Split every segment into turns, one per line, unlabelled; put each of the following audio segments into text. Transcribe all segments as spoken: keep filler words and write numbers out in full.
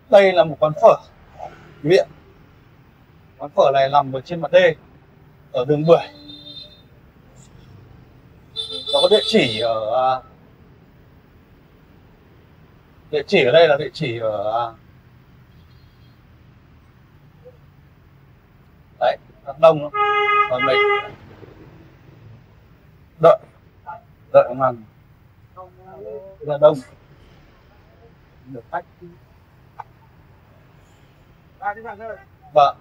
Đây là một quán phở miệng. Quán phở này nằm ở trên mặt đê ở đường Bưởi. Nó có địa chỉ ở địa chỉ ở đây là địa chỉ ở đấy, Đắk Nông đó. Còn mình đợi đợi màn là đông được khách. Vâng.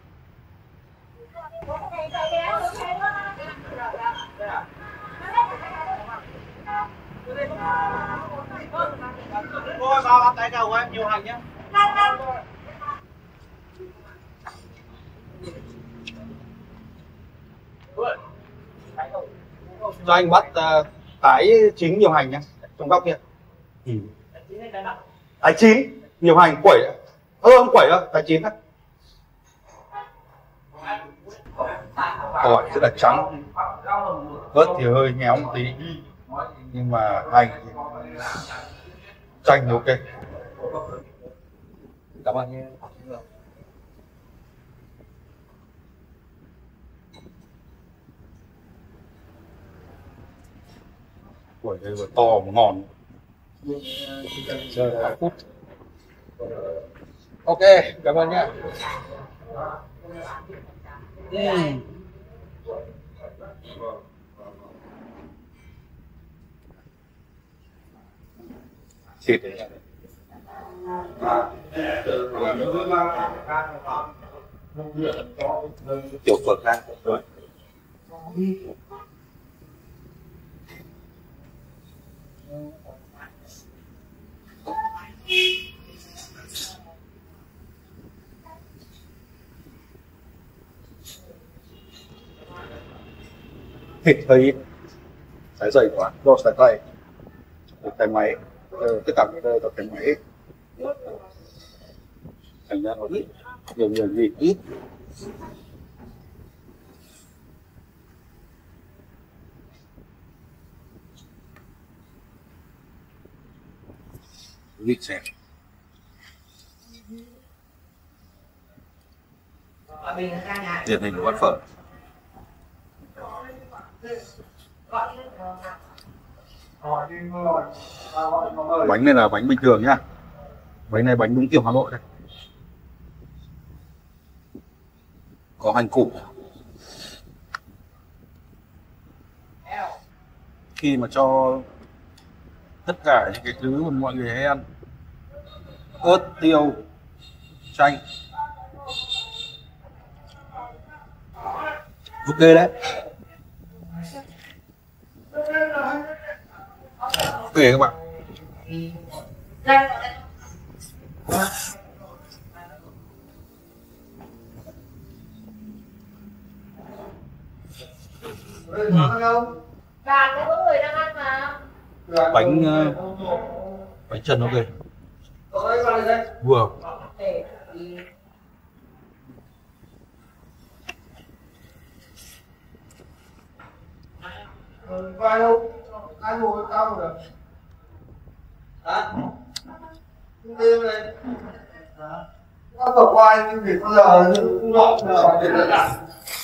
Thôi bao bác cái cầu của em nhiều hành nhé. Cho anh bắt uh, tái chín nhiều hành nhé, trong góc kia. Ừ. Tái chín nhiều hành quẩy. Ơ không quẩy đâu, tái chín đấy. Tỏi rất là trắng, ớt thì hơi nhéo một tí, nhưng mà hành chanh ok. Cảm ơn nhé. Quẩy đây vừa to mà ngon. Chờ hai phút. Ok, cảm ơn nhé. Uhm. Thịt đấy. Tiểu phở khác rồi. Thịt hơi ít, sải dày quá, do sải tay, tay máy, tất cả các đây là tay máy, thành ra nó ít, nhiều nhiều gì ít. Vịt xẹp. Điển hình của quán phở. Bánh này là bánh bình thường nhá. Bánh này bánh đúng kiểu Hà Nội đây. Có hành củ. Khi mà cho tất cả những cái thứ mà mọi người hay ăn, ớt, tiêu, chanh, ok đấy. Ok các bạn. Ừ.
Và có người đang ăn mà.
Bánh uh, bánh trần ok. Vừa.
Vai đâu? Ai ngồi cao rồi? Hả? Không đi này. Hả? Các cậu quay nhưng vì bây giờ không lọt là để lại đặt.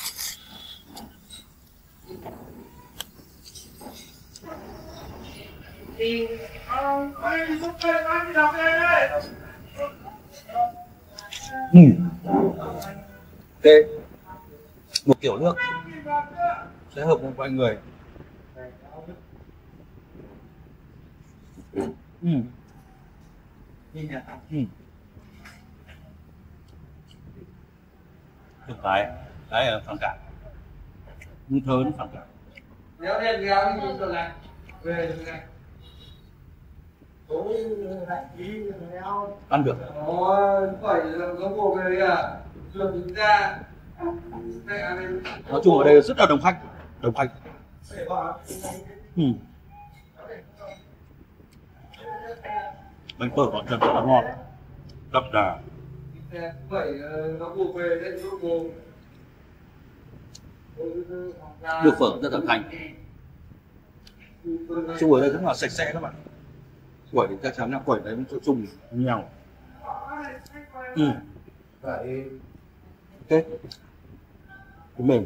Thì anh đi giúp bên anh đi đọc đây đây.
Ừ. Ok. Một kiểu nước sẽ hợp với mọi người. Ừ. Ừ. Thực tại đấy là phản cảm, như thơ nó phản cảm.
Nếu đêm kéo đi rồi này về rồi này.
Ăn được.
Ôi, phải có bộ về à? Chưa đứng ra.
Nói chung ở đây rất là đông khách, đông khách. Ừ. Bánh phở bọn Trần rất là ngon, đậm đà. Được phở rất là thanh. Chung ở đây rất là sạch sẽ các bạn. Quẩy thì chắc chắn là quẩy đấy chỗ chung nhau. Ừ.
Vậy
Ok. Cái mềm.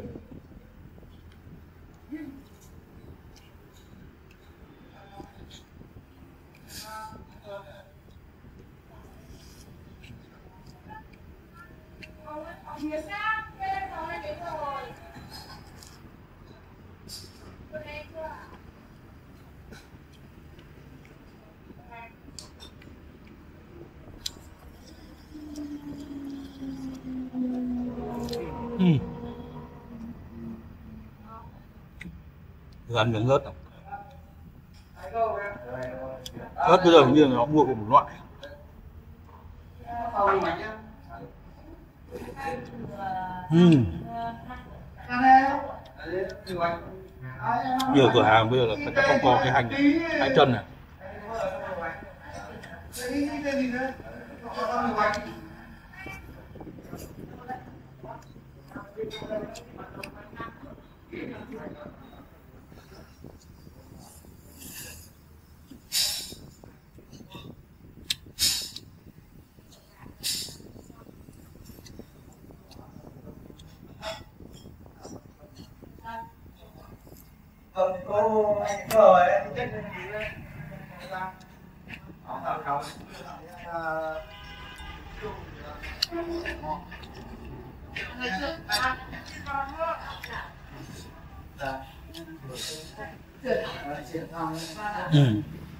Ừ. Ăn miếng ớt nào. Ớt bây giờ hình như là nó mua của một loại. Ừ. Nhiều cửa hàng bây giờ là người ta không có cái hành này, hành chân này.
Không có anh rồi em chết cái gì đấy. Không không không.
Ừ.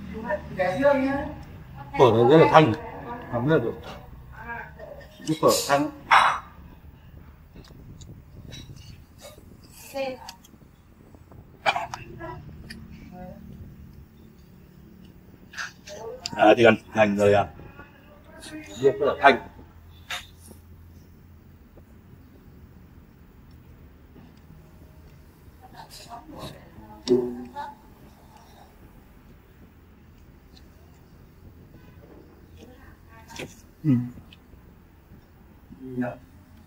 Phở này rất là thanh, làm rất là được. Cái phở thanh. À, thì ăn hành rồi à, rất là thanh. Ừ.
Dạ.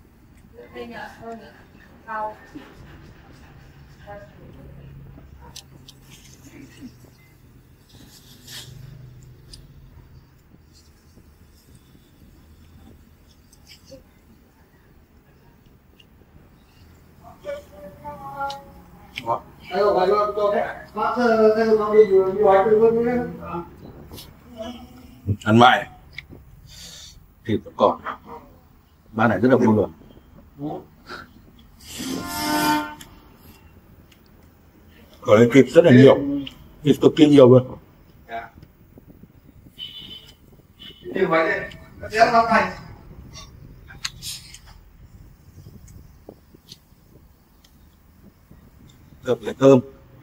Đó.
Ayo, ayo, tôi phát theo con đi vừa đi ngoài từ bên đấy.
Ăn mại thịt vẫn còn, bán này rất là vừa, ở đây thịt rất là nhiều, thịt cực kỳ nhiều luôn.
Đi ngoài đây, kéo nó thành.
Rất là thơm.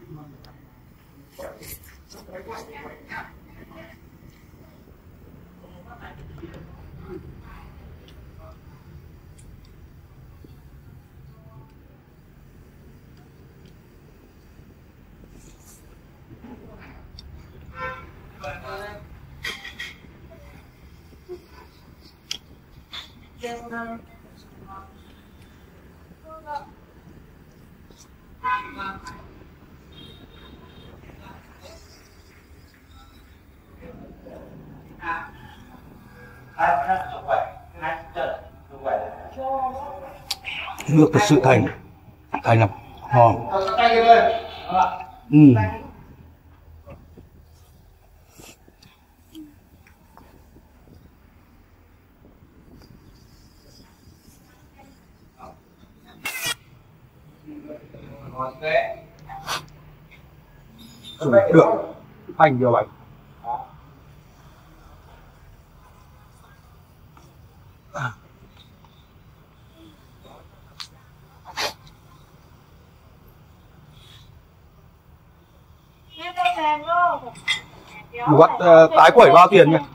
Nước thật sự thành, thành lắm, ngon. Ừ. Ừ, được, hành nhiều bánh. Một bát uh, tái quẩy bao tiền nhỉ?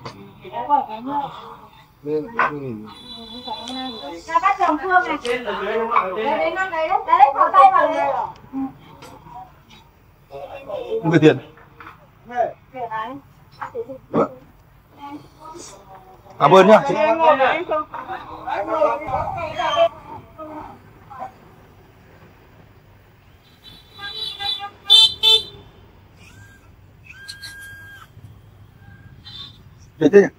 Ra bát trồng phương này. Đây đến năm đấy đấy, đấy, có tay vào đây.
Không về tiền. Cảm ơn nhá. Để thế nhỉ?